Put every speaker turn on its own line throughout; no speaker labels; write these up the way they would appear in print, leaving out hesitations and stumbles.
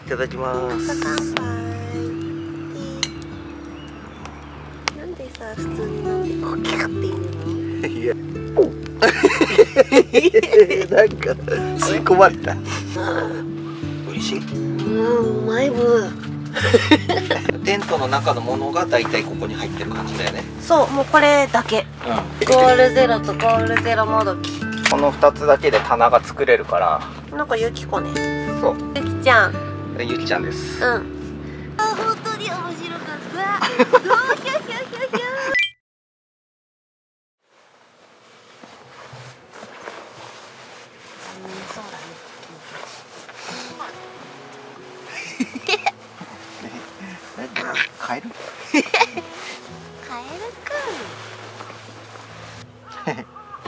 いただきます。
乾杯。なんでさ、普通に飲んでコキャって言うの？
なんか吸い込まれた。美味しい。
うまいぶ。
テントの中のものがだいたいここに入ってる感じだよね。
そう、もうこれだけ。ゴールゼロとゴールゼロもどき。
この2つだけで棚が作れるから。
なんかゆきこね。
そう。
ゆきちゃん。
ゆきちゃんです。
うん。あ、本当に面白かった。ひゃひゃひゃひゃ。そうだね。
カエル？
カエルくん。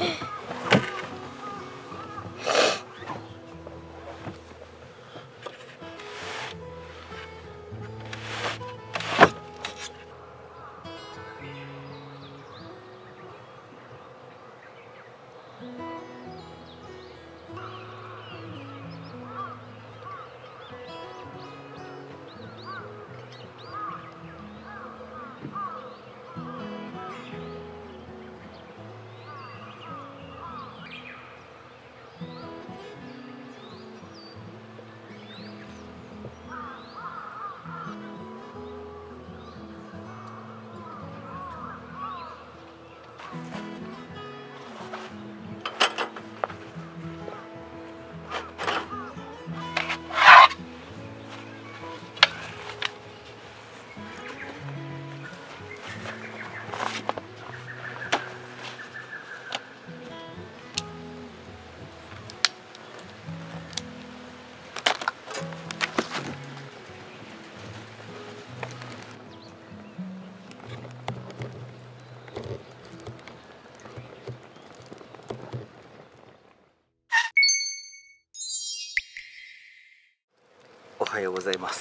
おはようございます。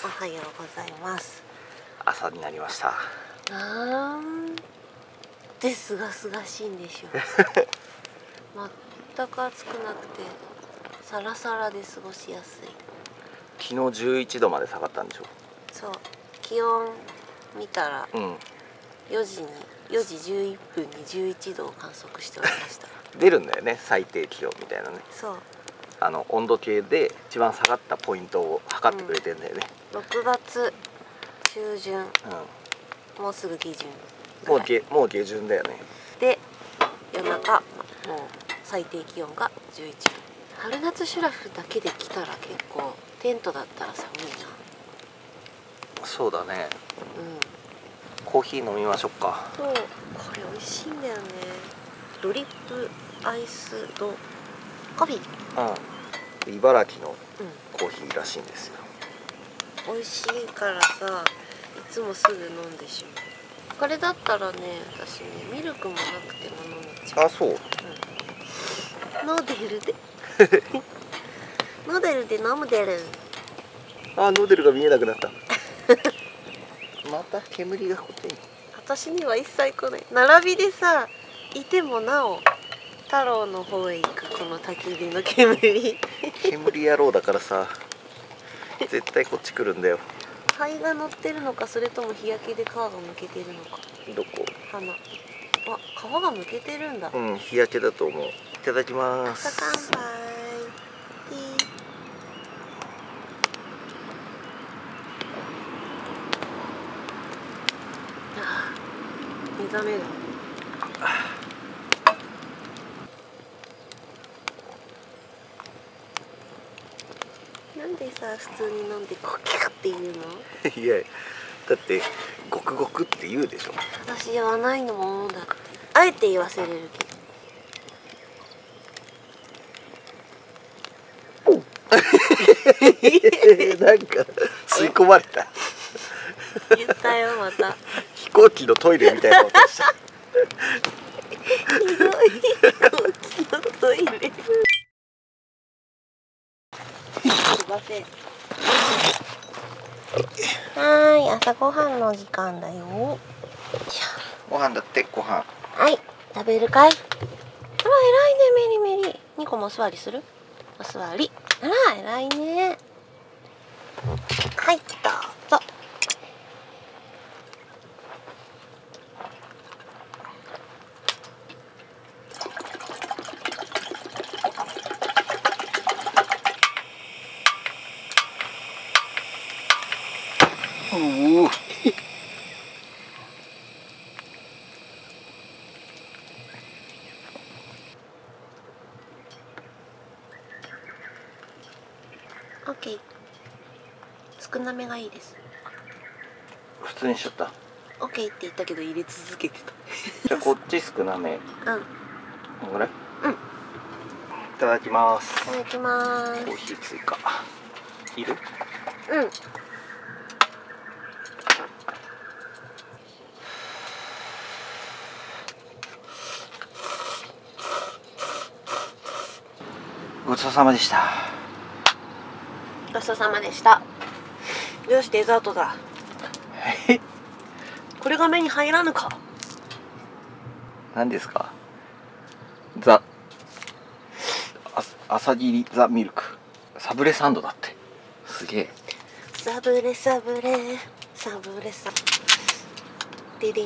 おはようございます。
朝になりました。
なんですがすがしいんでしょう。全く暑くなくてサラサラで過ごしやすい。
昨日11度まで下がったんでしょ。
そう、気温見たら
4
時11分に11度を観測しておりました。
出るんだよね、最低気温みたいなね。
そう、
温度計で一番下がったポイントを測ってくれてんだよね。
6月中旬、もうすぐ下旬
もう下旬だよね。
で、夜中もう最低気温が11度。春夏シュラフだけで来たら結構、テントだったら寒いな。
そうだね。コーヒー飲みましょうか。
そう、これ美味しいんだよね。ドリップアイスドコーヒー。
茨城のコーヒーらしいんですよ。
美味しいからさ、いつもすぐ飲んでしまう。これだったらね、私ね、ミルクもなくても飲めちゃう。
あ、そう。
ノーデルでノーデルで飲むでる。
あ、ノーデルが見えなくなった。また煙がこっちに。
私には一切来ない。並びでさ、いてもなお太郎の方へ行くこの焚き火の煙。
煙野郎だからさ、絶対こっち来るんだよ。
灰が乗ってるのか、それとも日焼けで皮がむけてるのか。
どこ？
花。あ、皮がむけてるんだ。
日焼けだと思う。いただきます。
朝乾杯。目覚める。なんでさ、普通に飲んでコキャって言うの？
いや、だってゴクゴクって言うでしょ。
私言わないのもんだって。あえて言わせれるけ
ど。なんか吸い込まれた。
言ったよ、また。
飛行機のトイレみたいな音した。
ひどい、飛行機のトイレ。すいません。はーい、朝ごはんの時間だよ。
ご飯だって、ご飯。
はい、食べるかい？あら、偉いね、メリメリ。ニコもお座りする？お座り。あら、偉いね。 はい、どうぞ。
おお。
オッケー。少なめがいいです。
普通にしちゃった。
オッケーって言ったけど入れ続けてた。
じゃあこっち少なめ。
うん。
こんぐらい？
うん。い
いただきます。
ただきます。
コーヒー追加。いる？
うん。
ごちそうさまでした。
ごちそうさまでした。よし、デザートだ。これが目に入らぬか。
何ですか？ザ朝霧ザミルクサブレサンドだって。すげえ。
サブレサブレサブレサディディン。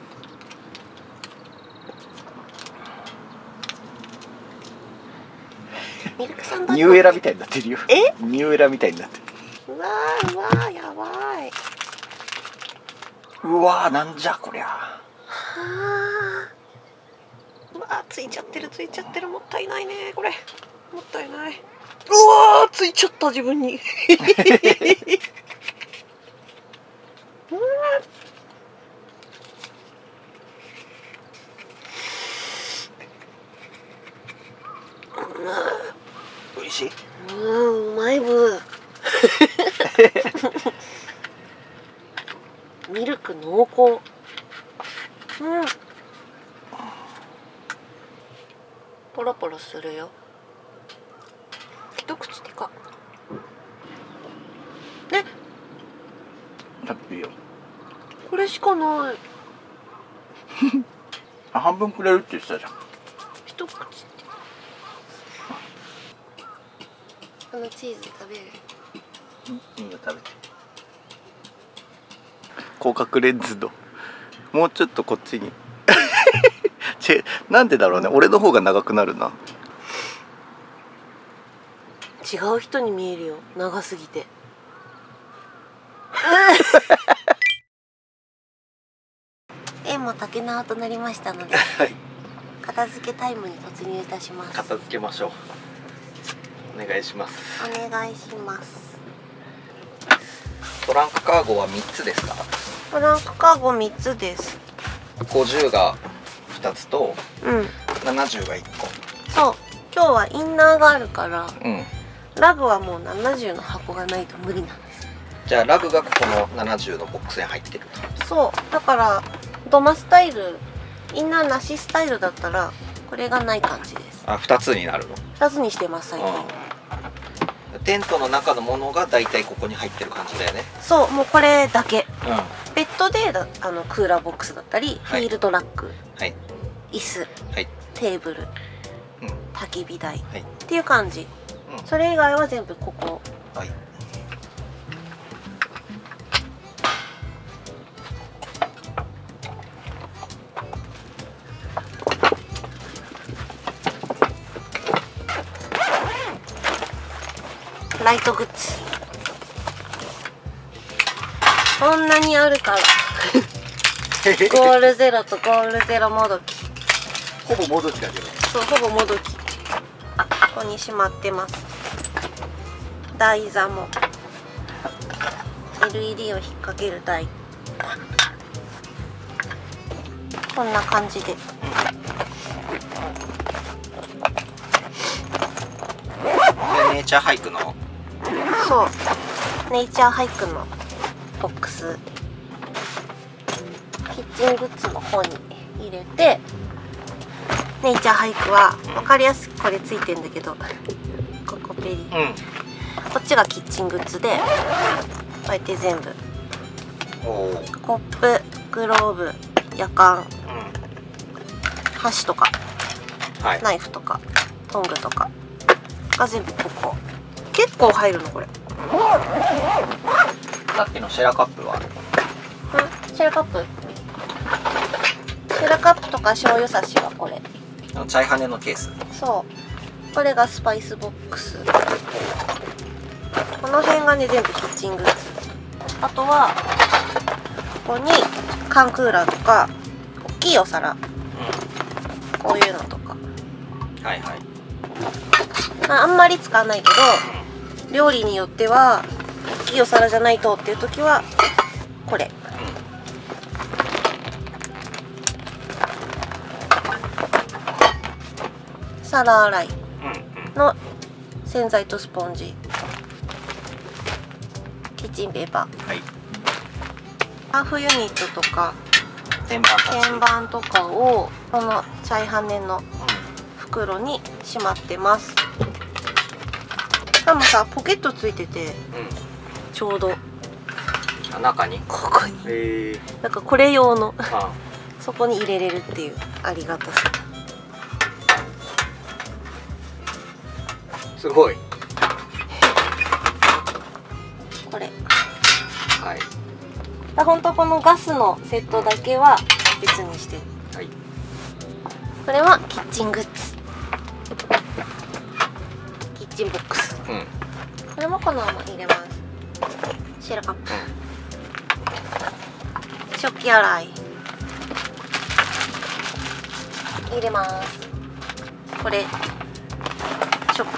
ミルクサンド
ニューエラみたいになってるよ。
え？
ニューエラみたいになってる。
うわーうわー、やばい。
うわー、なんじゃこりゃ。
はー、うわー、ついちゃってるついちゃってる。もったいないねこれ。もったいない。うわー、ついちゃった自分に。うわ
美味しい？
うまいぶ。ミルク濃厚。うん。ポロポロするよ。一口でか。ね。
食べていいよ。
これしかない。
あ、半分くれるって言ってたじゃん。
一口。チーズ食べる。
いいよ、食べて。広角レンズのもうちょっとこっちに。なんでだろうね。俺の方が長くなるな。
違う人に見えるよ、長すぎて。縁も竹縄となりましたので、
はい、
片付けタイムに突入いたします。
片付けましょう。お願いします。
お願いします。
トランクカーゴは3つですか？
トランクカーゴ3つです。
50が2つと
うん。
70が1個。
そう。今日はインナーがあるから、
うん。
ラグはもう70の箱がないと無理なんです。
じゃあラグがここの70のボックスに入ってると。
そう。だからドマスタイル、インナーなしスタイルだったらこれがない感じです。
あ、2つになるの。
2つにしてます最近。
テントの中のものがだいたいここに入ってる感じだよね。
そう、もうこれだけ。
うん。
ベッドでクーラーボックスだったり、
はい、
フィールドラック、
はい、
椅子、
はい、
テーブル、
うん、
焚き火台、
はい、
っていう感じ、
うん、
それ以外は全部ここ。
はい。
ライトグッズこんなにあるからゴールゼロとゴールゼロもどき、
ほぼもどきだけど。
そう、ほぼもどき。ここにしまってます。台座も LED を引っ掛ける台、こんな感じで。
ネイチャーハイクの。
そう、ネイチャーハイクのボックス、キッチングッズの方に入れて、ネイチャーハイクは分かりやすくこれついてんだけど、ここペリ、
うん、
こっちがキッチングッズで、こうやって全部コップ、グローブ、やかん、箸とか、
はい、
ナイフとかトングとかが全部ここ。結構入るのこれ。
さっきのシェラカップは
シェラカップ、シェラカップとか醤油差しはこれ、
チャイハネのケース。
そう、これがスパイスボックス。この辺がね全部キッチングッズ。あとはここに缶クーラーとか大きいお皿、こういうのとか、
はいはい。
あんまり使わないけど、料理によっては大きいお皿じゃないとっていう時はこれ、皿洗いの洗剤とスポンジ、キッチンペーパー、
はい。
ハーフユニットとか
天板たち。
鍵盤とかをこのチャイハネの袋にしまってます。しかもさ、ポケットついててちょうど
中に
ここに、なんかこれ用のそこに入れれるっていうありがたさ。
すごい。
これ
はい。
本当このガスのセットだけは別にしてる。
はい。
これはキッチングッズ、キッチンボックス。これもこのまま入れます。シェラカップ、食器洗い入れます。これ食器、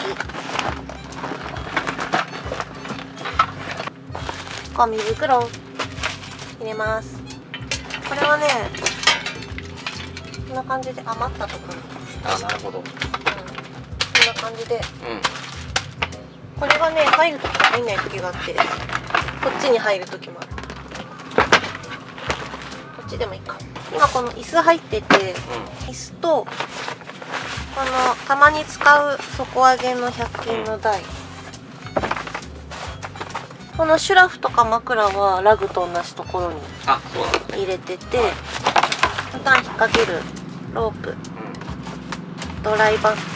ゴミ袋入れます。これはね、こんな感じで余ったところに、
あ、なるほど。
こんな感じで、これがね入るときと入んないときがあって、こっちに入るときもある。こっちでもいいか。今この椅子入ってて、椅子とこのたまに使う底上げの100均の台、このシュラフとか枕はラグと同じところに入れてて、ボタン引っ掛けるロープ、ドライバッグ、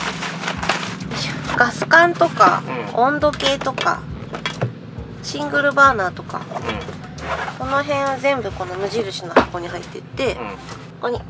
ガス管とか、温度計とかシングルバーナーとか、この辺は全部この無印の箱に入ってて、ここに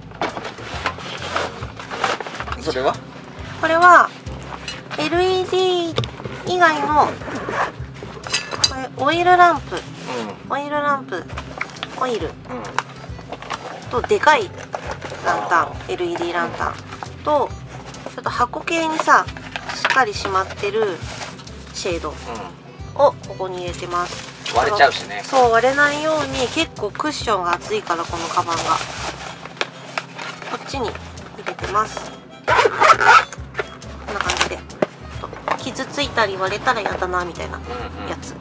それは
これは LED 以外のこれオイルランプ、オイルランプ、オイルとでかいランタン、 LED ランタンと、ちょっと箱系にさしっかりしまってるシェードをここに入れてます。
割れちゃうしね。
そう、割れないように結構クッションが厚いから、このカバンがこっちに入れてます。こんな感じで傷ついたり割れたらやだなみたいなやつ。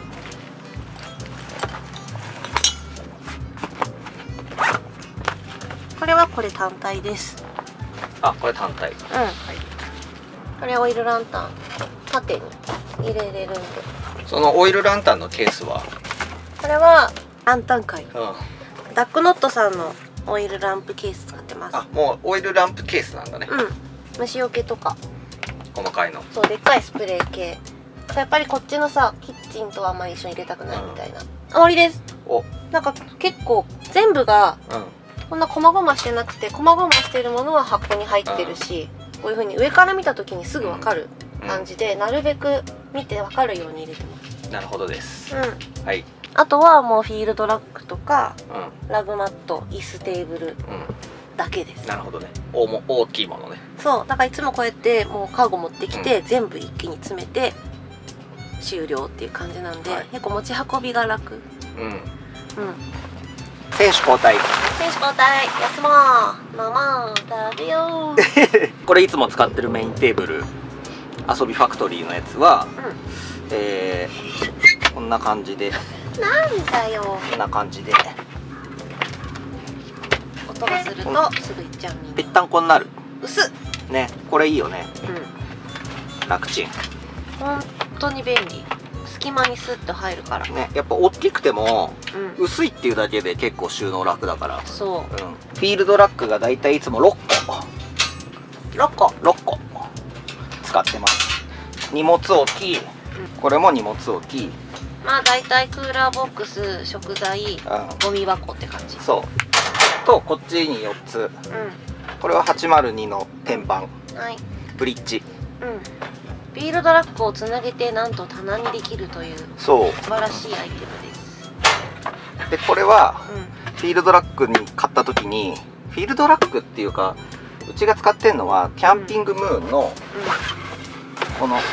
これはこれ単体です。
あ、これ単体。
これオイルランタン縦に入れれるんで。
そのオイルランタンのケースは
これはランタン界、ダックノットさんのオイルランプケース使ってます。
あ、もうオイルランプケースなんだね。
虫除けとか
細かいの。
そう、でっかいスプレー系。やっぱりこっちのさキッチンとはあんまり一緒に入れたくないみたいな。終わりです。なんか結構全部がこんな細々してなくて、細々してるものは箱に入ってるし、こういう風に上から見た時にすぐ分かる感じで、なるべく見て分かるように入れてます。
なるほどです。はい。
あとはもうフィールドラックとか、ラグマット、椅子、テーブルだけです。
なるほどね。大きいものね。
そう、だからいつもこうやってもうカーゴ持ってきて、全部一気に詰めて終了っていう感じなんで、結構持ち運びが楽。
選手交代。
選手交代。休もう。ママ食べよう。
これいつも使ってるメインテーブル、遊びファクトリーのやつは、こんな感じで。
なんだよ。
こんな感じで。
音がするとすぐいっちゃうみんな。
ぺったんこになる。
薄っ。
ね、これいいよね。楽ちん。
本当に便利。隙間にスッと入るから
ね。やっぱ大きくても、薄いっていうだけで結構収納楽だから。
そう。
フィールドラックがだいたいいつも6個使ってます。荷物置き、これも荷物置き、
まあだいたいクーラーボックス、食材、ゴミ箱って感じ。
そうと、こっちに4つ、これは802の天板、ブリッジ、フィールドラックをつなげてなんと棚にできるという素晴らしいアイテムです。 でこれは、フィールドラックに買った時に、フィールドラックっていうか、うちが使ってるのはキャンピングムーンの、この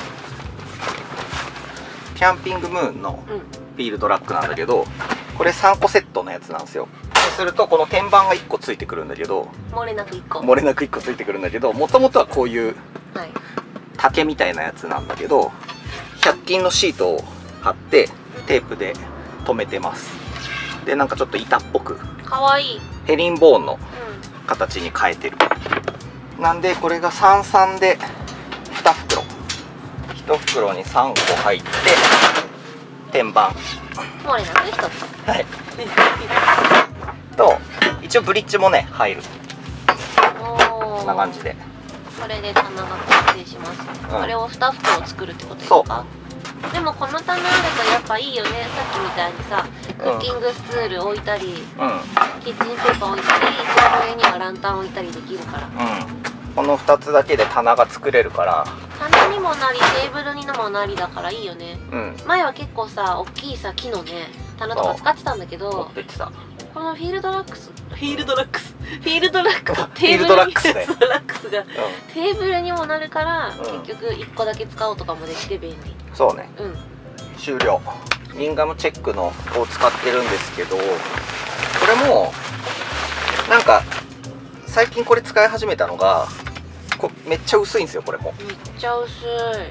キャンピングムーンのフィールドラックなんだけど、これ3個セットのやつなんですよ。そうするとこの天板が1個ついてくるんだけど、
漏れなく1
個ついてくるんだけど、もともとはこういう竹みたいなやつなんだけど、100均のシートを貼ってテープで留めてます。でなんかちょっと板っぽく
かわいい
ヘリンボーンの形に変えてる、なんでこれが33で2袋、1袋に3個入って天板
漏れなく1つ、
はいと一応ブリッジもね入る、こんな感じで。
これで棚が完成します。これを2袋作るってことですか？でもこの棚あるとやっぱいいよね。さっきみたいにさ、クッキングスツール置いたり、キッチンペーパー置いたり、その上にはランタン置いたりできるから、
この2つだけで棚が作れるから、
棚にもなりテーブルにもなりだからいいよね。前は結構さ、大きいさ木のね棚とか使ってたんだけど、このフィールドラックとテーブルにラックスがテーブルにもなるから、結局1個だけ使おうとかもできて便利。
そうね。終了。リンガムチェックのを使ってるんですけど、これもなんか最近これ使い始めたのが、めっちゃ薄いんですよ。これも
めっちゃ薄い。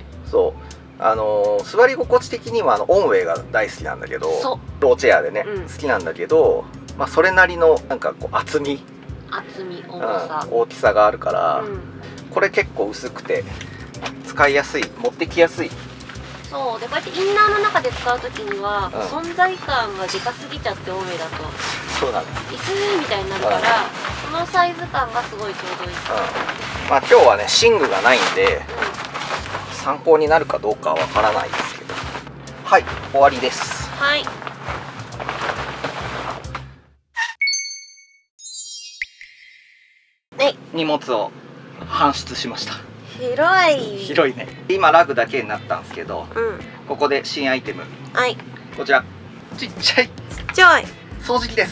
そう座り心地的にはオンウェイが大好きなんだけど、ローチェアでね、好きなんだけど、まあそれなりのなんかこう厚み大きさがあるから、これ結構薄くて使いやすい、持ってきやすい。
そうで、こうやってインナーの中で使う時には、存在感がでかすぎちゃって、オンウェイだと
そうだね、
椅子みたいになるから、このサイズ感がすごいちょうどいい。
まあ今日はね寝具がないんで、参考になるかどうかはわからないですけど、はい、終わりです。
はい。
荷物を搬出しました。
広
いね。今ラグだけになったんですけど、ここで新アイテム、こちらちっちゃい掃除機です。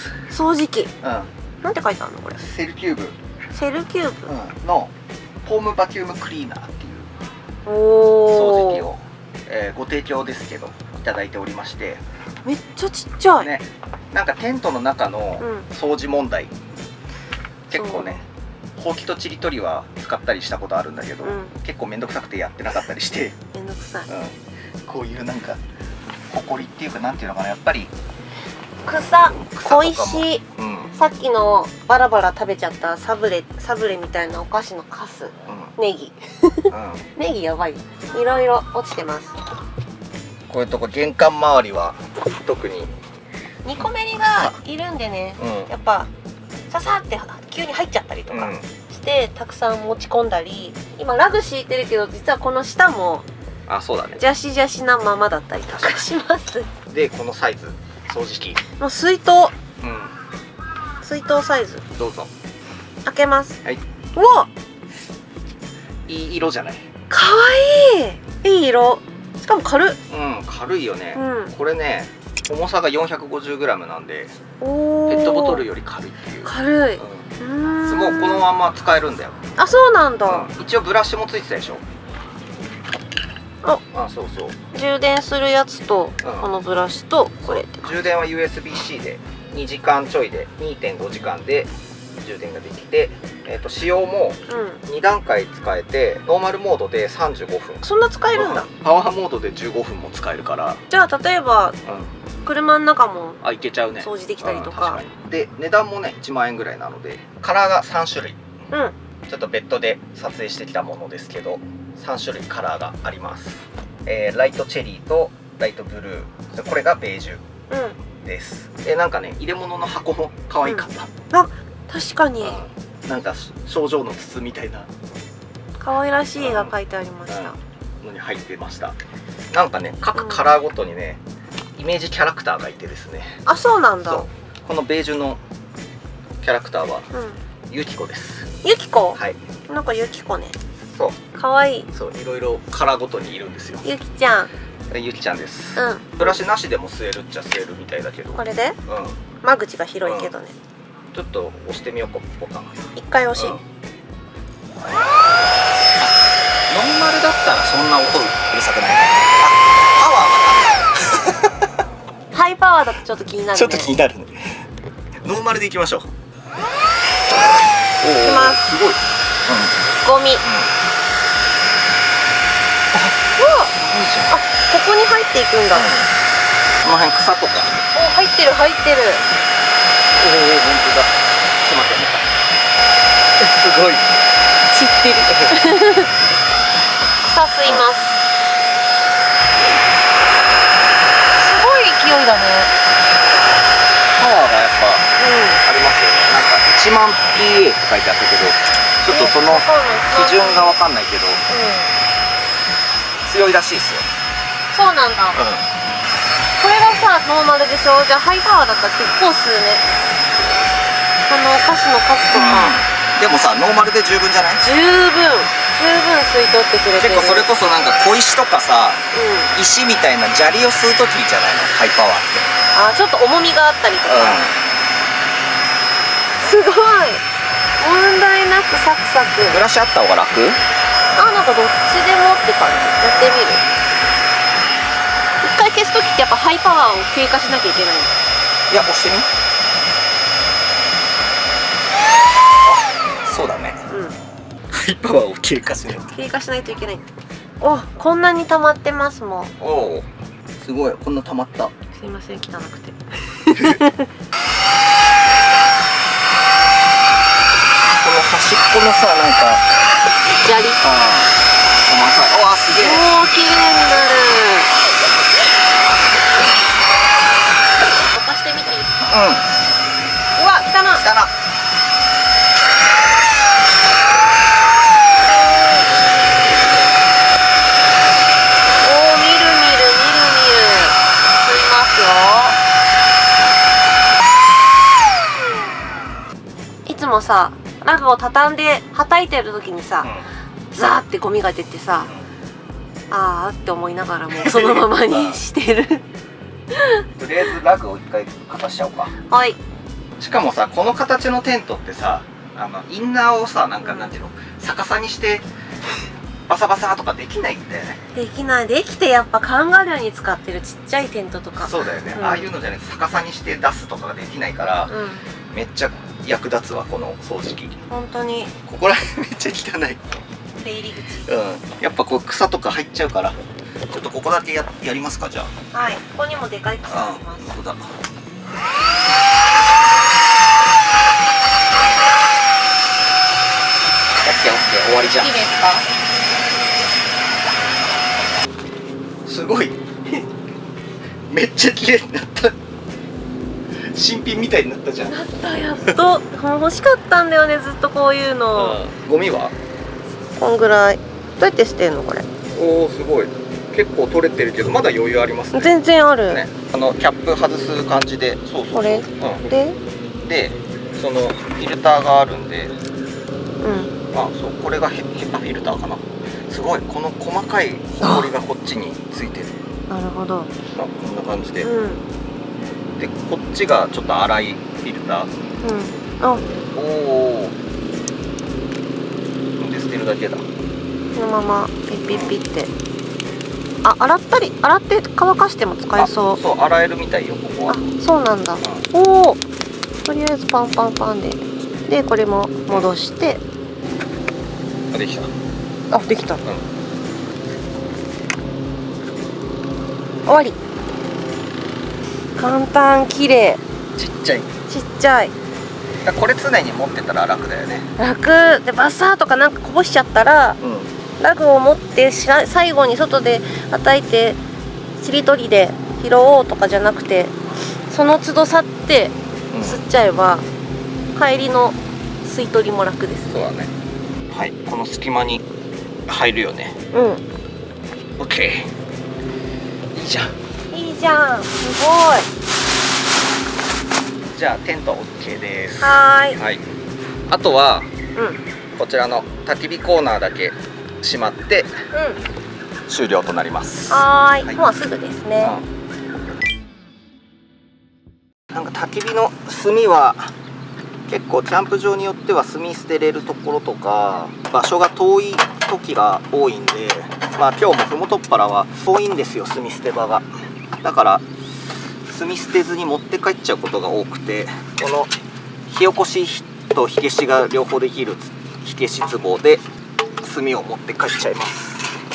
掃除機、なんて書いてあるのこれ？
セルキューブのホームバキュームクリーナーっていう掃除機を、ご提供ですけどいただいておりまして、
めっちゃちっちゃい
ね。なんかテントの中の掃除問題、結構ね、ほうきとちりとりは使ったりしたことあるんだけど、結構面倒くさくてやってなかったりして、
面倒くさい、
こういうなんかほこりっていうか、なんていうのかな、やっぱり
草小石、さっきのバラバラ食べちゃったサブレみたいなお菓子のカス、ネギネギやばい、いろいろ落ちてます。
こういうとこ玄関周りは特に
ニコメリがいるんでね、やっぱささって急に入っちゃったりとかして、たくさん持ち込んだり、今ラグ敷いてるけど実はこの下も
そうだね、
ジャシジャシなままだったりとかします。で
このサイズ掃除機
もう水筒サイズ、
どうぞ
開けます。
はい。
うわ、
いい色じゃない？
かわいい、いい色。しかも軽い。
軽いよね。これね、重さが 450g なんで、ペットボトルより軽いっていう。
軽い。
もうこのまま使えるんだよ。
そうなんだ。
一応ブラシもついてたでしょ。そうそう。
充電するやつと、このブラシとこれ。
充電は USB-C で2時間ちょいで 2.5 時間で充電ができて、使用も2段階使えて、ノーマルモードで35分。
そんな使えるんだ。
パワーモードで15分も使えるから。じゃ
あ例えば車の中も
いけちゃうね、
掃除できたりとか。
で値段もね1万円ぐらいなので、カラーが3種類、ちょっと別途で撮影してきたものですけど、3種類カラーがあります。ライトチェリーとライトブルー、これがベージュです。なんかね、入れ物の箱も可愛かった。
確かに、
なんか症状の筒みたいな
可愛らしい絵が描いてありました。
のに入ってました。なんかね、各カラーごとにね、 イメージキャラクターがいてですね。
あ、そうなんだ。
このベージュのキャラクターはユキコです。
ユキコ？
はい。
なんかユキコね。
そう。
可愛い。
そう、いろいろ殻ごとにいるんですよ。
ユキちゃん。
ユキちゃんです。ブラシなしでも吸えるっちゃ吸えるみたいだけど。
これで？間口が広いけどね。ち
ょっと押してみようか、ボタン。
一回押し。ノー
マルだったらそんな音うるさくない。パワーは
ハイパワーだとちょっと気になるね。
ちょっと気になるね。ノーマルでいきましょう。いき
ます。
すごい。
ゴミ。あ、ここに入っていくんだ。
この辺草とか。
お、入ってる入ってる。
おお、本当だ。ちょっと待って。すごい。
散ってる。草吸います。すごい勢いだね。
パワーがやっぱありますよね。なんか1万 PA って書いてあったけど、ちょっとその基準がわかんないけど、強いらしいですよ。
そうなんだ。これがさ、ノーマルでしょ。じゃあハイパワーだったら結構吸うね。お菓子のカスとか。
でもさ、ノーマルで十分じゃない？
十分吸い取ってくれてる。
結構それこそなんか小石とかさ、石みたいな砂利を吸う時じゃないの、ハイパワーって。
あ、ちょっと重みがあったりとか。すごい。問題なくサクサク。
ブラシあった方が楽？
あ、なんかどっちでもって感じ。やってみる。一回消す時ってやっぱハイパワーを経過しなきゃいけない。
いや、押してみ。そうだね。ハイパワーを経過しないと。
経過しないといけない。お、こんなに溜まってますもん。
おお、すごい、こんな溜まった。
すいません、汚くて。こ
の端っこのさ、なんか
砂利。
細かい。わあ、すげえ。
おお、綺麗になる。渡してみていいですか？うわ、汚い。おお、みるみるみるみる。吸いますよ。いつもさ、ラグを畳んではたいてる時にさ、ザーってゴミが出てさ、あーって思いながらもそのままにしてる。
とりあえずラグを一回片しちゃおうか。
はい。
しかもさ、この形のテントってさ、インナーをさ、なんていうの、逆さにしてバサバサとかできないんだよね。
できない。できてやっぱカンガルーに使ってるちっちゃいテントとか。
そうだよね。ああいうのじゃない、逆さにして出すとかができないから、めっちゃ役立つわ、この掃除機。
本当に。
ここら辺めっちゃ汚い。
出入り口。
やっぱこう草とか入っちゃうから、ちょっとここだけやりますか、じゃあ。
はい。ここにもでかい草あります。
そうだ。オッケーオッケー、終わりじゃん。
いいですか？
すごい。めっちゃ綺麗になった。新品みたいになったじゃん。
なった、やっと。欲しかったんだよね、ずっとこういうの。
ゴミは？
こんぐらい。どうやって捨てんのこれ？
おお、すごい。結構取れてるけど、まだ余裕ありますね。
全然ある。
ね、キャップ外す感じで、そうそうそう。
これ？で、
そのフィルターがあるんで。あ、そう、これがヘパフィルターかな。すごい、この細かいホコリがこっちについてる。
なるほど。
こんな感じで。で、こっちがちょっと粗いフィルター。おお。で捨てるだけだ。
このままピッピッピッて。あ、洗って乾かしても使えそう。
そう、洗えるみたいよ、ここは。
あ、そうなんだ。おお。とりあえずパンパンパンで。で、これも戻して。
できた。
あ、できた。終わり。簡単、綺麗。
ちっちゃい。
ちっちゃい。
これ常に持ってたら楽だよね。
楽で、バサーとかなんかこぼしちゃったら、ラグを持って最後に外ではたいてちり取りで拾おうとかじゃなくて、その都度去って吸っちゃえば、帰りの吸い取りも楽です。
そうだね。はい、この隙間に入るよね。オッケー。いいじゃん。
いいじゃん、すごい。
じゃあテント OK です。
はい。
あとは、こちらの焚き火コーナーだけ閉まって、終了となります。
はい、もうすぐですね。
なんか焚き火の炭は結構キャンプ場によっては炭捨てれるところとか場所が遠い時が多いんで、まあ今日もふもとっぱらは遠いんですよ、炭捨て場が。だから炭捨てずに持って帰っちゃうことが多くて、この火起こしと火消しが両方できる火消し壺で炭を持って帰っちゃいます。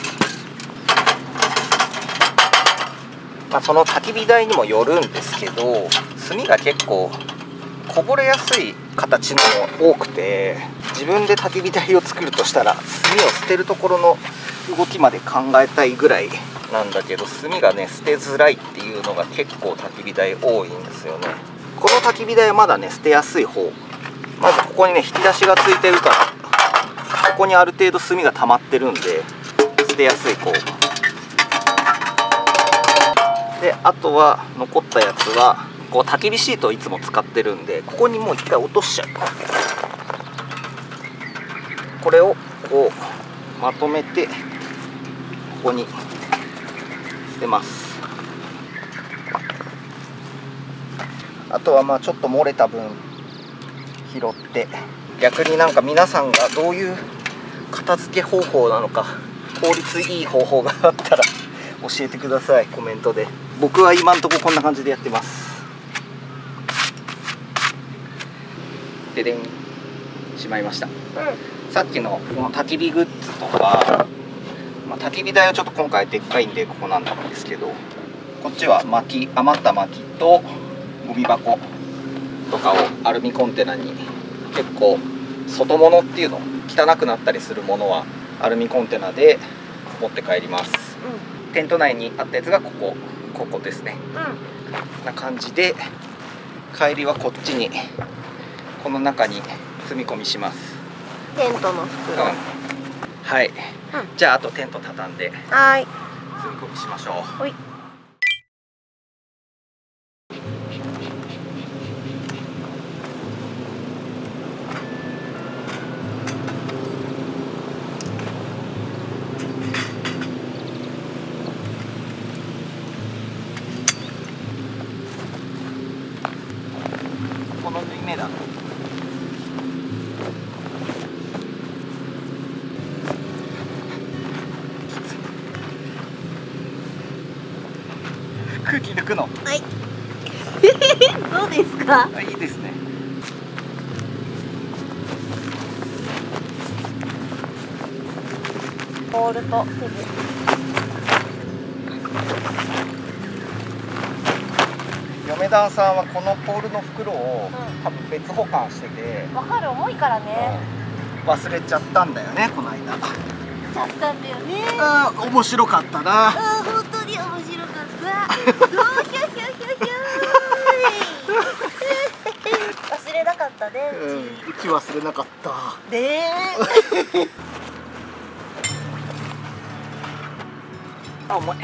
まあその焚き火台にもよるんですけど、炭が結構こぼれやすい形のも多くて、自分で焚き火台を作るとしたら炭を捨てるところの動きまで考えたいぐらいなんだけど、炭がね捨てづらいっていうのが結構焚き火台多いんですよね。この焚き火台はまだね捨てやすい方。まずここにね引き出しがついてるから、ここにある程度炭が溜まってるんで捨てやすい方で、あとは残ったやつはこう焚き火シートをいつも使ってるんで、ここにもう一回落としちゃう。これをこうまとめてここに捨てます。あとはまあちょっと漏れた分拾って、逆になんか皆さんがどういう片付け方法なのか、効率いい方法があったら教えてください、コメントで。僕は今んとここんな感じでやってます。ででん、しまいました。さっきのこの焚き火グッズとか、まあ、焚き火台はちょっと今回でっかいんでここなんですけど、こっちは薪、余った薪とゴミ箱とかをアルミコンテナに、結構外物っていうの汚くなったりするものはアルミコンテナで持って帰ります。テント内にあったやつがここですね。こんな感じで帰りはこっちに、この中に積み込みします。
テントの袋。
はい。じゃああとテント畳んで積み込みしましょう。この縫い目だ。空気抜くの。
はい。どうですか。
いいですね。
ポールと
嫁団さんはこのポールの袋を多分別保管してて、
わかる、重いからね、
忘れちゃったんだよね、この間。
ちゃったんだよね。
面白かったな。
本当に面白かった忘れなかったね、
うち忘れなかった
ね。
重い。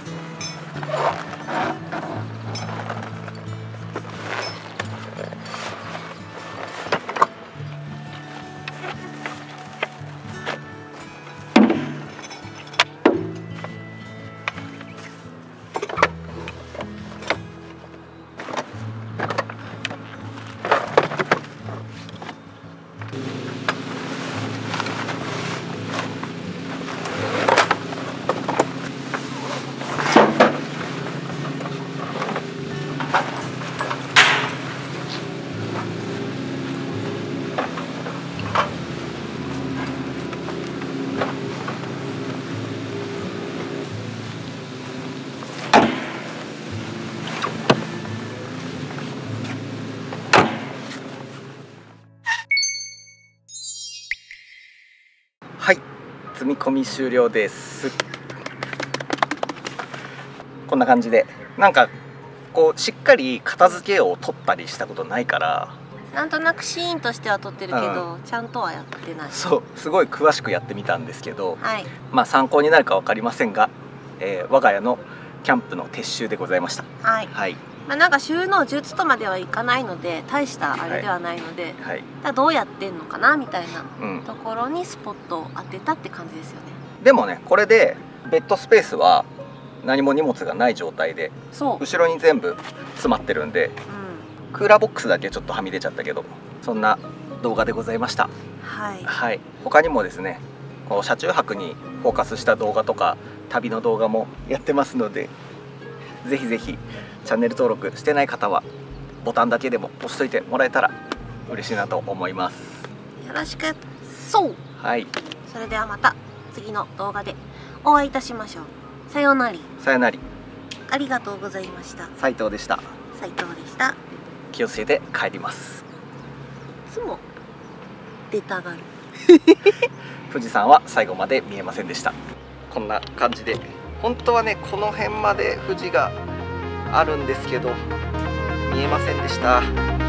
はい、積み込み終了です。こんな感じで、なんかこうしっかり片付けを取ったりしたことないから、
なんとなくシーンとしては撮ってるけど、ちゃんとはやってない。
そう、すごい詳しくやってみたんですけど、
はい、
まあ参考になるか分かりませんが、我が家のキャンプの撤収でございました。
はい、はい、まあなんか収納術とまではいかないので大したあれではないので、はい、だどうやってんのかなみたいなところにスポットを当てたって感じですよね。
でもねこれでベッドスペースは何も荷物がない状態で後ろに全部詰まってるんで、クーラーボックスだけちょっとはみ出ちゃったけど、そんな動画でございました。はい、はい、他にもですねこう車中泊にフォーカスした動画とか旅の動画もやってますので、ぜひぜひチャンネル登録してない方はボタンだけでも押しといてもらえたら嬉しいなと思います。
よろしく。そう、はい、それではまた次の動画でお会いいたしましょう。さようなり。
さよなり。
ありがとうございました。
斉藤でした。
斉藤でした。
気をつけて帰ります。
いつも出たがる
富士山は最後まで見えませんでした。こんな感じで本当はねこの辺まで富士があるんですけど見えませんでした。